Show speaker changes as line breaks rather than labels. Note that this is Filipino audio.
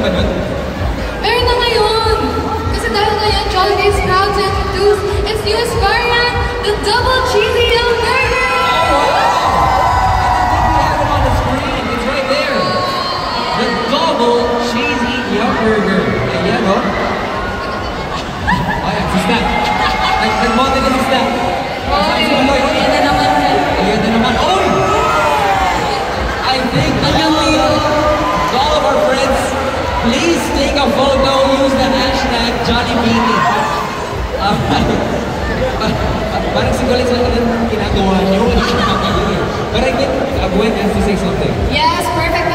ba nun?
Meron na ngayon! Kasi dahil ngayon, Jollibee is proud to introduce its newest variant, the Double Cheesy Yumburger!
Oh, wow! I think we have it on the screen. It's right there. The Double Cheesy Yumburger. Ayan, oh. Ayan, si Snap. Nag-monte na si Snap.
Ayan na naman.
Ayan na naman. Oy! I think to all of our friends, please take a photo, use the hashtag JohnnyBini. Parang sigulit sa ginagawa niyo. But I think Gwen has to say something.
Yes, perfect